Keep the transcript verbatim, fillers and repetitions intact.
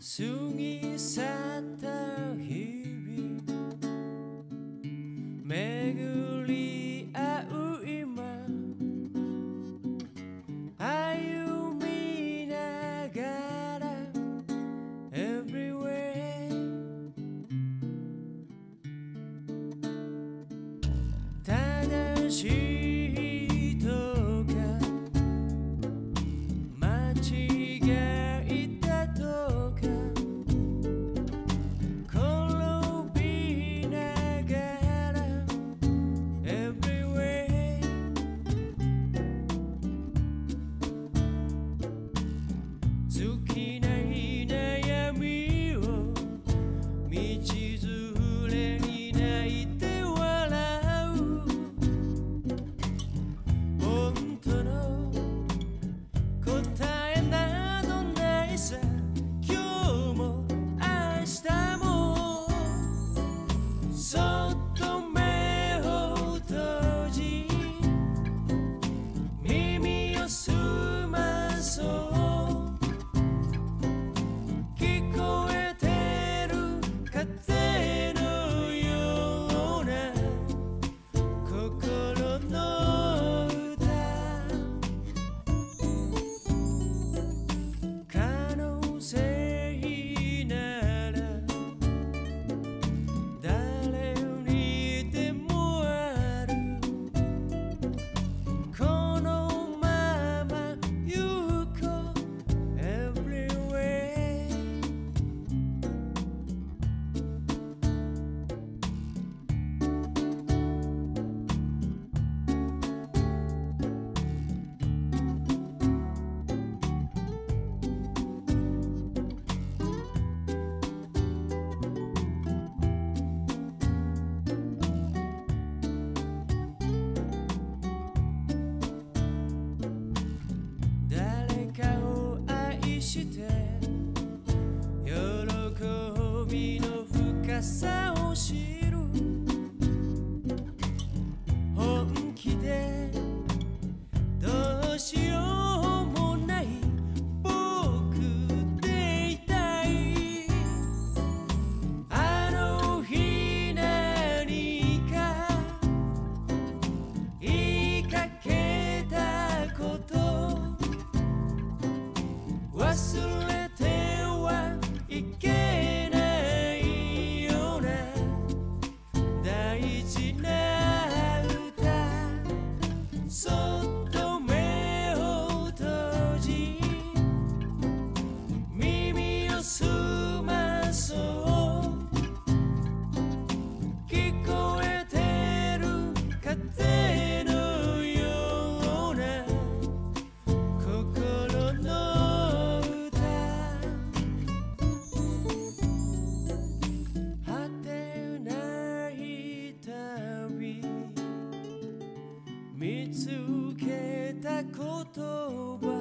過ぎ去った日々巡り合う今歩みながら Everywhere 正しいとか間違いだとか尽きない悩みを道連れに泣いて笑う本当の答えなどないさ今日も明日もそっと目を閉じ耳を澄まそう風のような心の歌可能性なら誰にでもあるこのまま行こう Everywhereして喜びの深さを知る本気でどうしようもない僕でいたいあの日何か言いかけたこと忘れてはいけないような大事な歌そっと目を閉じ耳を澄まそう聞こえてる風のような心の見つけた言葉